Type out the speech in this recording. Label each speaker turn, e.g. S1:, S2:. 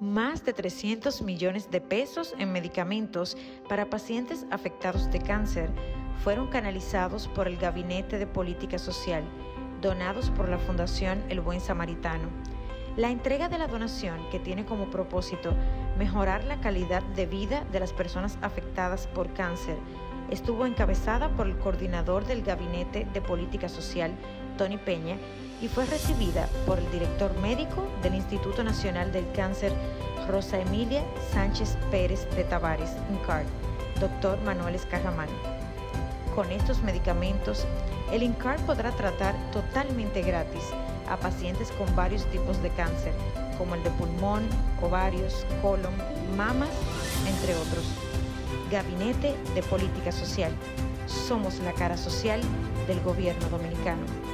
S1: Más de 300 millones de pesos en medicamentos para pacientes afectados de cáncer fueron canalizados por el Gabinete de Política Social, donados por la Fundación El Buen Samaritano. La entrega de la donación, que tiene como propósito mejorar la calidad de vida de las personas afectadas por cáncer, estuvo encabezada por el coordinador del Gabinete de Política Social, Tony Peña, y fue recibida por el director médico del Instituto Nacional del Cáncer, Rosa Emilia Sánchez Pérez de Tavares, INCAR, Dr. Manuel Escarramán. Con estos medicamentos, el INCAR podrá tratar totalmente gratis a pacientes con varios tipos de cáncer, como el de pulmón, ovarios, colon, mamas, entre otros. Gabinete de Política Social. Somos la cara social del gobierno dominicano.